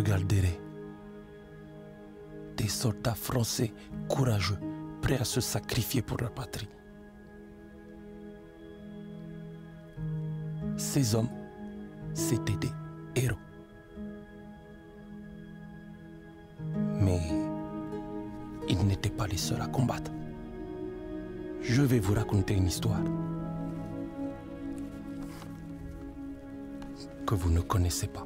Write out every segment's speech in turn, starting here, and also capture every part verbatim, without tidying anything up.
regarderai des soldats français courageux, prêts à se sacrifier pour leur patrie. Ces hommes, c'étaient des héros. Mais ils n'étaient pas les seuls à combattre. Je vais vous raconter une histoire que vous ne connaissez pas.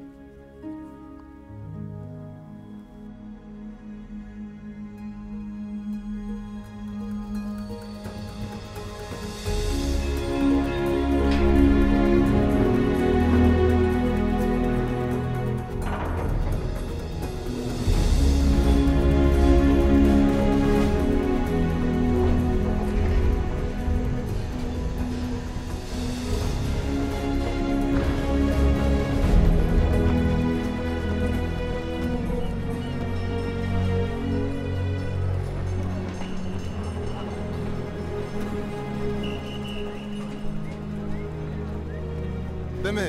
Deme.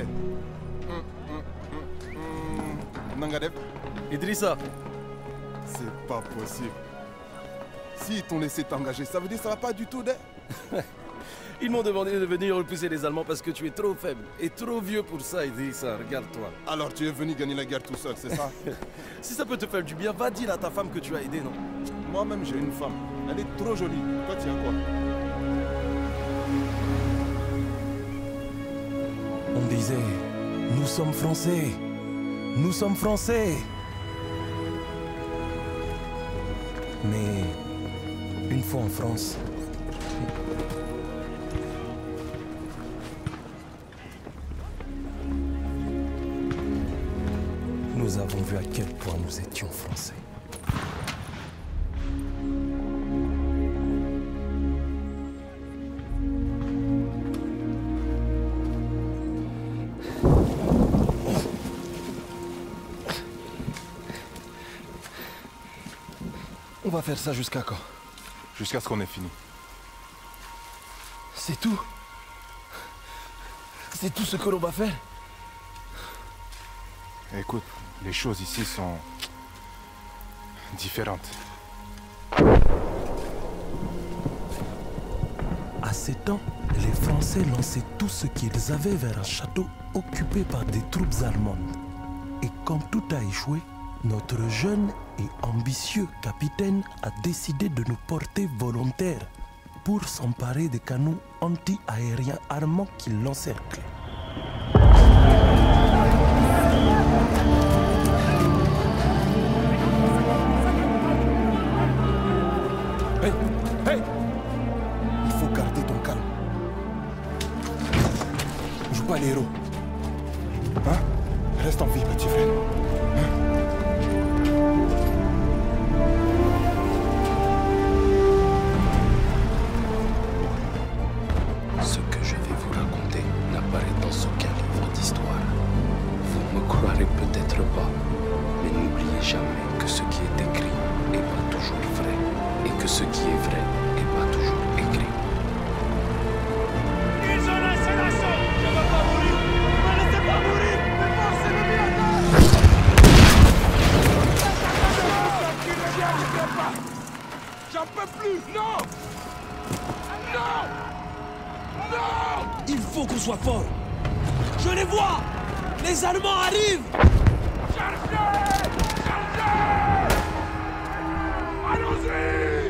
Nangadef. Idrissa. C'est pas possible. S'ils t'ont laissé t'engager, ça veut dire que ça va pas du tout, de... Ils m'ont demandé de venir repousser les Allemands parce que tu es trop faible et trop vieux pour ça, Idrissa. Regarde-toi. Alors tu es venu gagner la guerre tout seul, c'est ça? Si ça peut te faire du bien, va dire à ta femme que tu as aidé, non? Moi-même, j'ai une femme. Elle est trop jolie. Toi, tu as quoi? On disait, nous sommes Français, nous sommes Français. Mais une fois en France, nous avons vu à quel point nous étions Français. On va faire ça jusqu'à quand? Jusqu'à ce qu'on ait fini. C'est tout? C'est tout ce que l'on va faire? Écoute, les choses ici sont différentes. À ces temps, les Français lançaient tout ce qu'ils avaient vers un château occupé par des troupes allemandes. Et quand tout a échoué, notre jeune et ambitieux capitaine a décidé de nous porter volontaires pour s'emparer des canons anti-aériens armants qui l'encerclaient. Hey, hey! Il faut garder ton calme. Joue pas les héros. Hein? Reste en vie, petit frère. Hein? Ce que je vais vous raconter n'apparaît dans aucun livre d'histoire. Vous me croirez peut-être pas, mais n'oubliez jamais que ce qui est écrit n'est pas toujours vrai, et que ce qui est vrai n'est pas toujours écrit. Ils ont laissé l'assaut! Je ne veux pas mourir! Ne me laissez pas mourir! Mais forcez le bien! J'en peux plus! Non! Non! Non! Il faut qu'on soit fort. Je les vois. Les Allemands arrivent. Chargez! Chargez! Allons-y!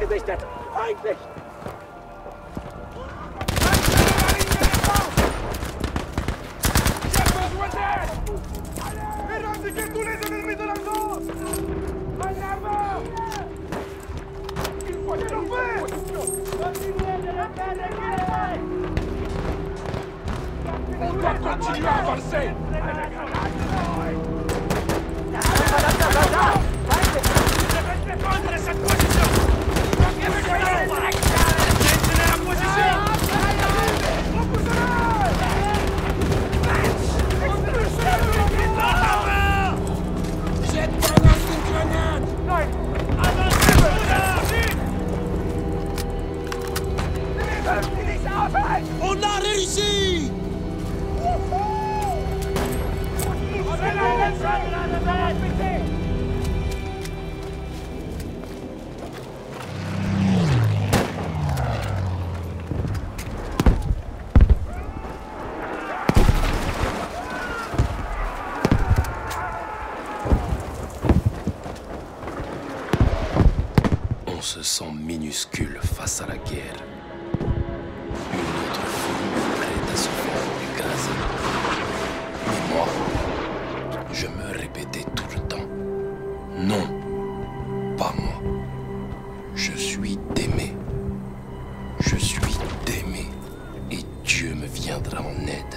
gesichtet! Feindlich! Éradiquez tous les ennemis de la zone! En avant! Il faut échauffer! Continuez de le faire reculer! On doit continuer à avancer! Restez prendre cette position! Maintenez la position! On a réussi! On se sent minuscule face à la guerre. Une autre foule prête à se faire écraser. Mais moi, je me répétais tout le temps. Non, pas moi. Je suis d'aimer. Je suis d'aimer. Et Dieu me viendra en aide.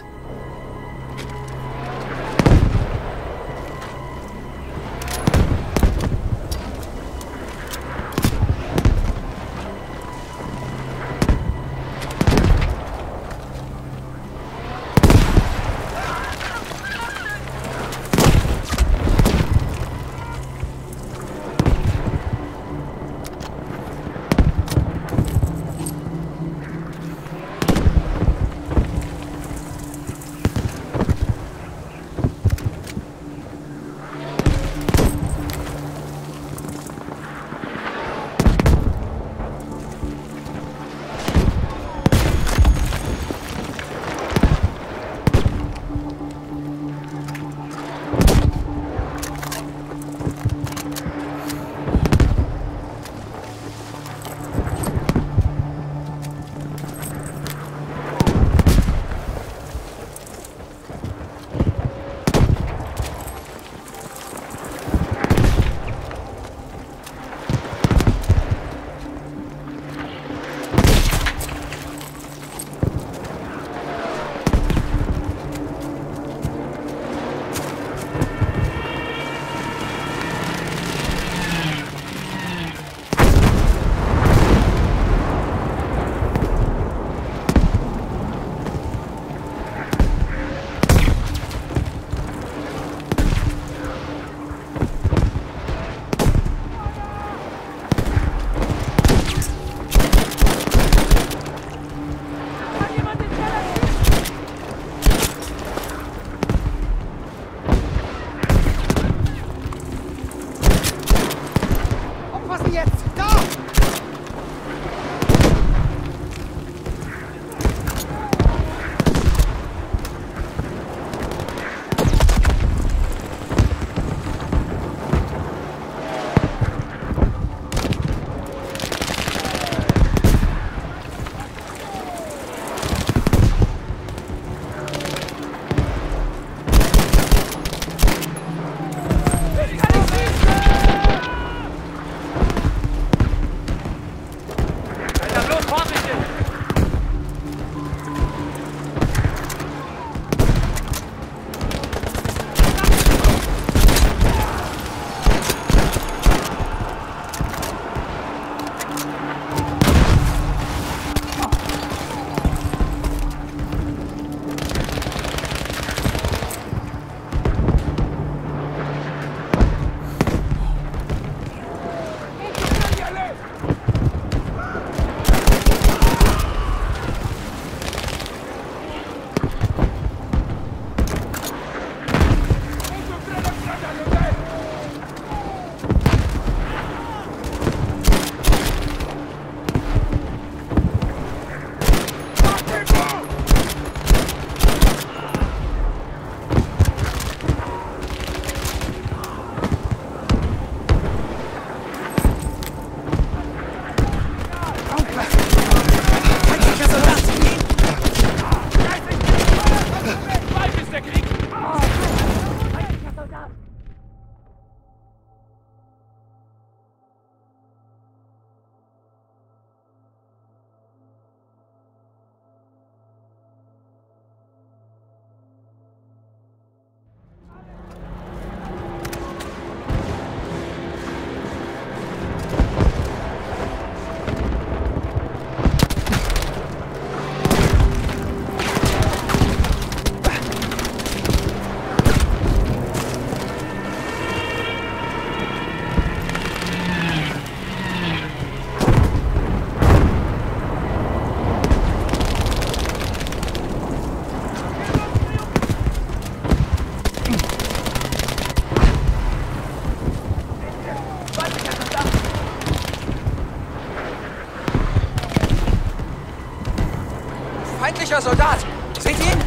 Feindlicher Soldat! Seht ihr ihn?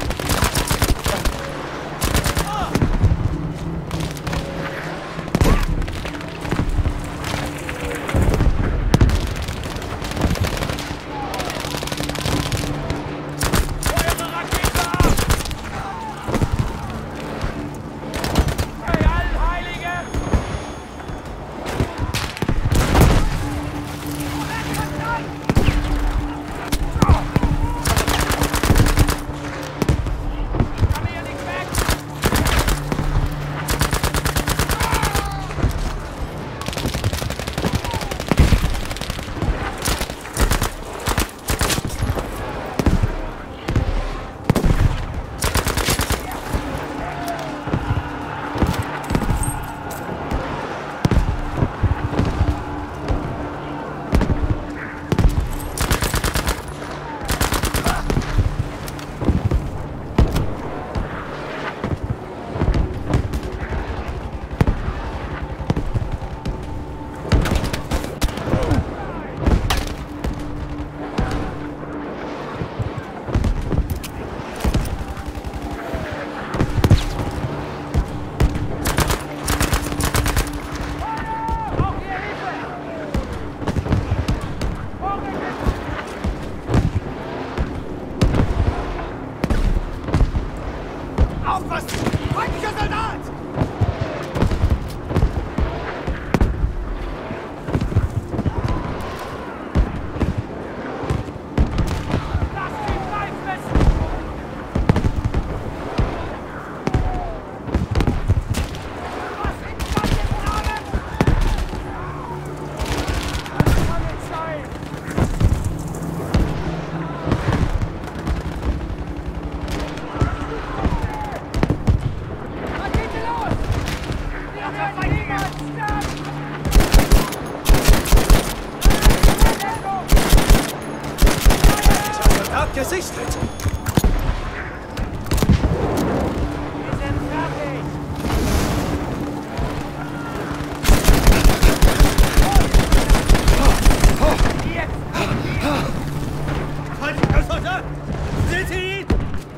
Gesichtet! Feindlicher Soldat! Seht ihr ihn?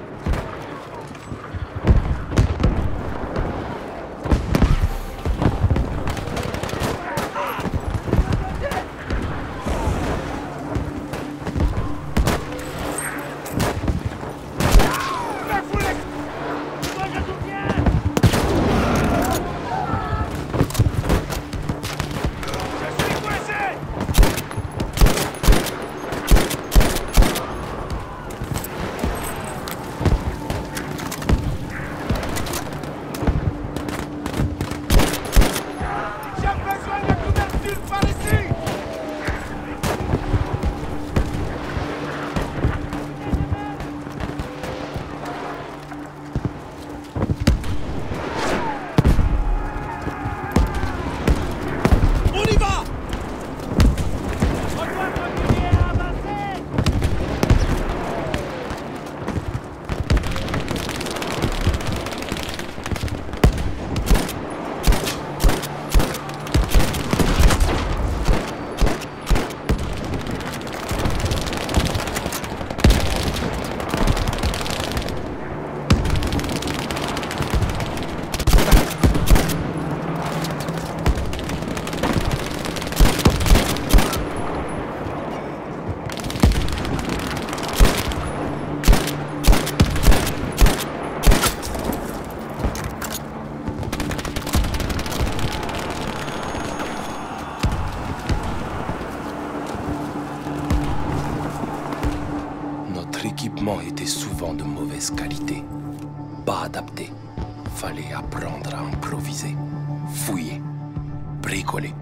L'équipement était souvent de mauvaise qualité, pas adapté. Fallait apprendre à improviser, fouiller, bricoler.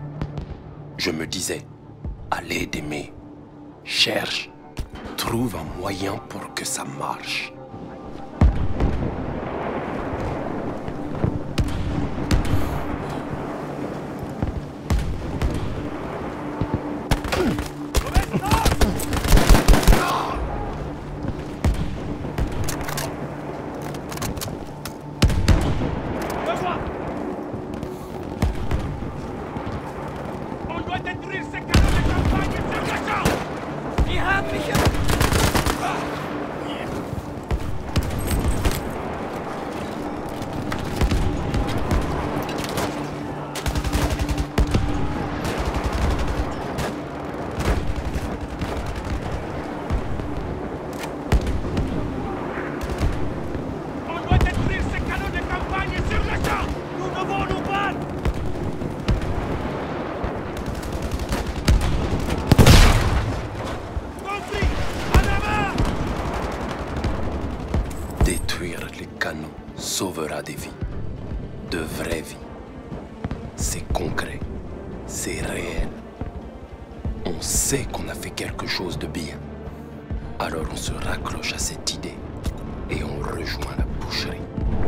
Je me disais, allez d'aimer, cherche, trouve un moyen pour que ça marche. Détruire ces canons de campagne, c'est urgent! Die haben mich... sauvera des vies. De vraies vies. C'est concret. C'est réel. On sait qu'on a fait quelque chose de bien. Alors on se raccroche à cette idée et on rejoint la boucherie.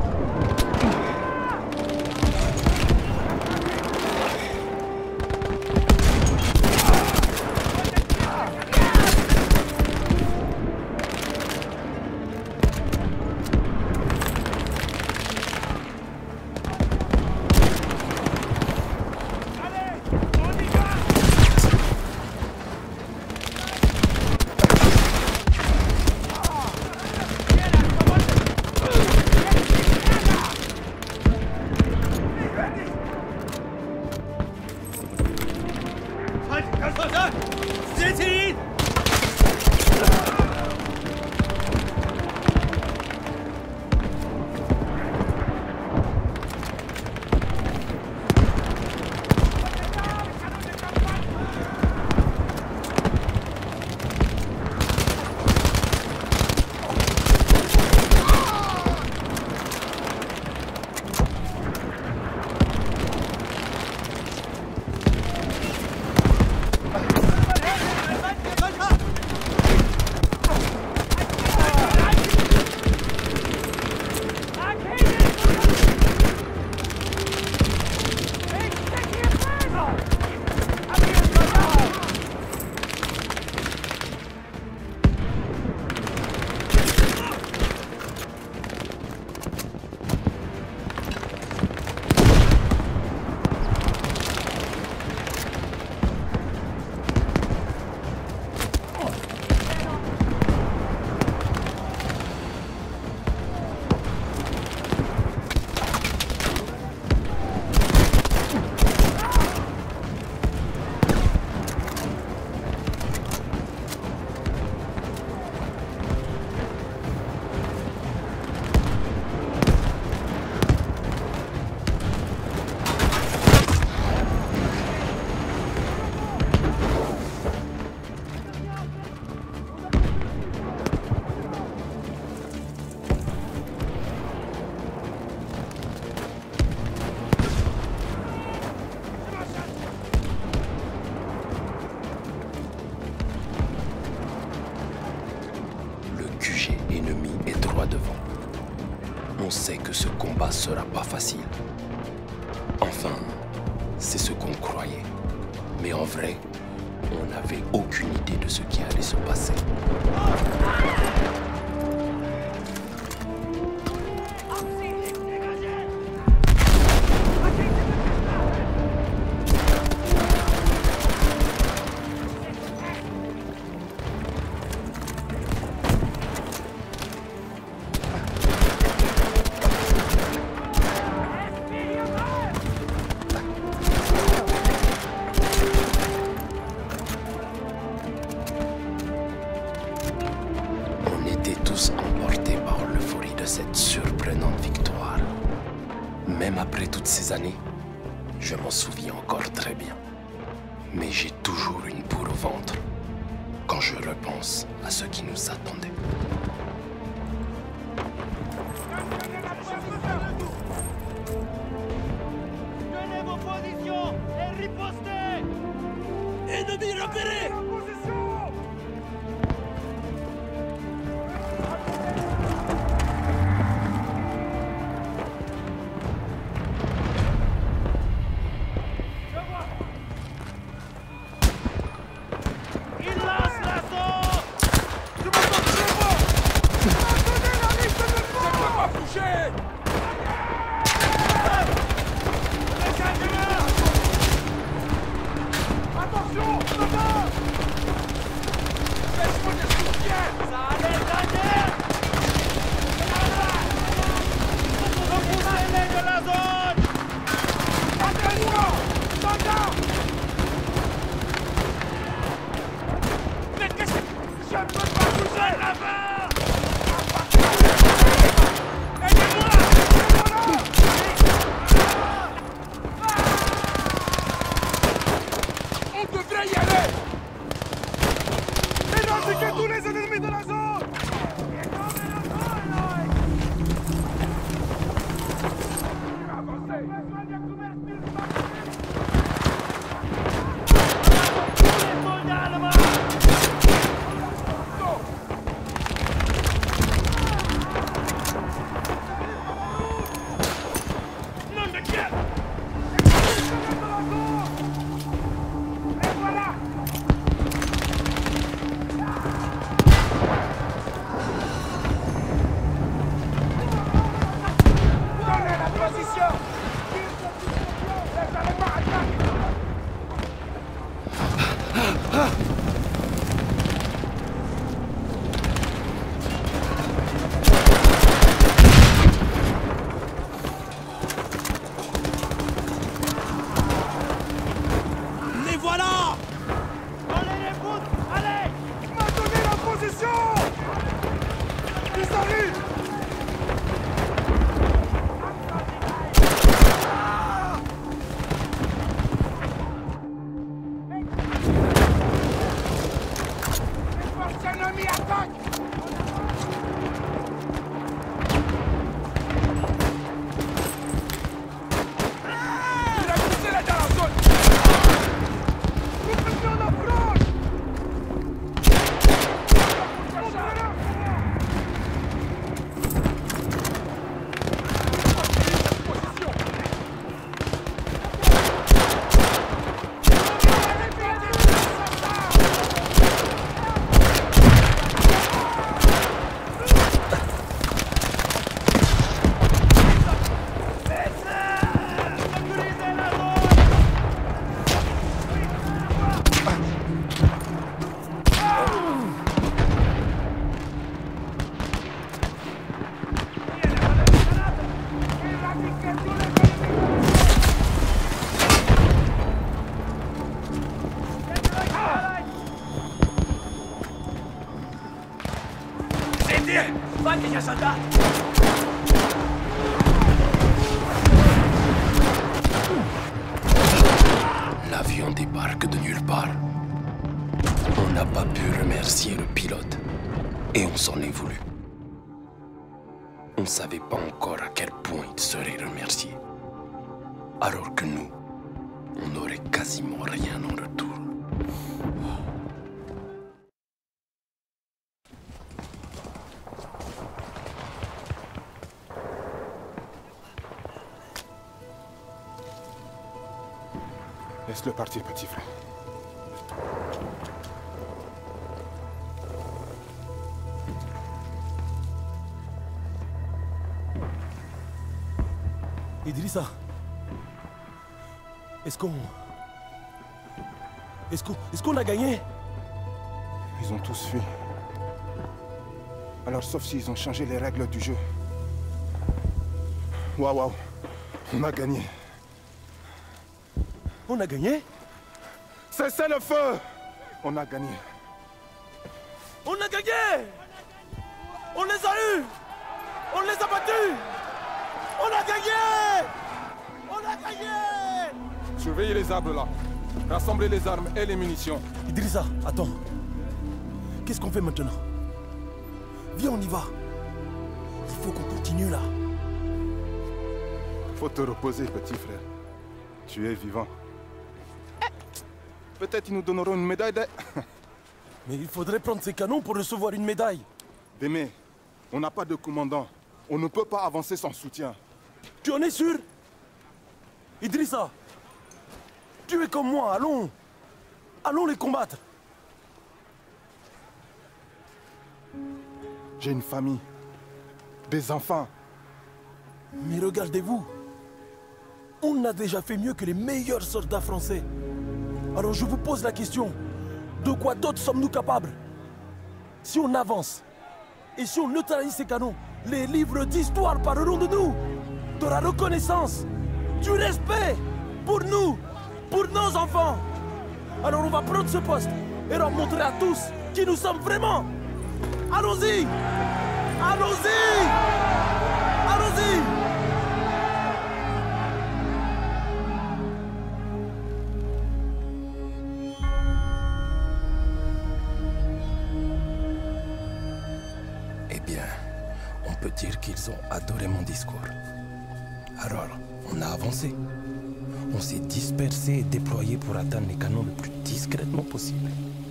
On sait que ce combat sera pas facile. Enfin, c'est ce qu'on croyait. Mais en vrai, on n'avait aucune idée de ce qui allait se passer. Emportés par l'euphorie de cette surprenante victoire. Même après toutes ces années, je m'en souviens encore très bien. Mais j'ai toujours une boule au ventre quand je repense à ce qui nous attendait. Tenez vos positions et ripostez! Ennemis repérés! Tous les ennemis de la zone! Attention! Ils arrivent! Ennemi attaque! Il a poussé là dans la zone! Vous en approche! Feindlicher Soldat! L'avion débarque de nulle part. On n'a pas pu remercier le pilote. Et on s'en est voulu. On ne savait pas encore à quel point il serait remercié. Alors que nous, on n'aurait quasiment rien en retour. Laisse-le partir, petit frère. Idrissa, est-ce qu'on... Est-ce qu'on... Est-ce qu'on a gagné? Ils ont tous fui. Alors, sauf s'ils ont changé les règles du jeu. Waouh, waouh, on a gagné. On a gagné? Cessez le feu! On a gagné. On a gagné! On les a eus! On les a battus! On a gagné! On a gagné! Surveillez les arbres là. Rassemblez les armes et les munitions. Idrissa, attends. Qu'est-ce qu'on fait maintenant? Viens, on y va. Il faut qu'on continue là. Faut te reposer, petit frère. Tu es vivant. Peut-être ils nous donneront une médaille de... Mais il faudrait prendre ces canons pour recevoir une médaille. Démé, on n'a pas de commandant. On ne peut pas avancer sans soutien. Tu en es sûr? Idrissa, tu es comme moi, allons. Allons les combattre. J'ai une famille. Des enfants. Mais regardez-vous. On a déjà fait mieux que les meilleurs soldats français. Alors je vous pose la question, de quoi d'autre sommes-nous capables? Si on avance, et si on neutralise ces canons, les livres d'histoire parleront de nous, de la reconnaissance, du respect pour nous, pour nos enfants. Alors on va prendre ce poste et leur montrer à tous qui nous sommes vraiment. Allons-y! Allons-y! Allons-y! Eh bien, on peut dire qu'ils ont adoré mon discours. Alors, on a avancé. On s'est dispersé et déployé pour atteindre les canons le plus discrètement possible.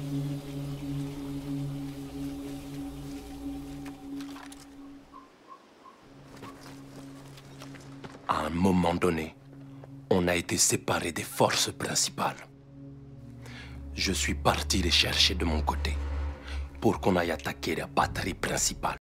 À un moment donné, on a été séparés des forces principales. Je suis parti les chercher de mon côté pour qu'on aille attaquer la batterie principale.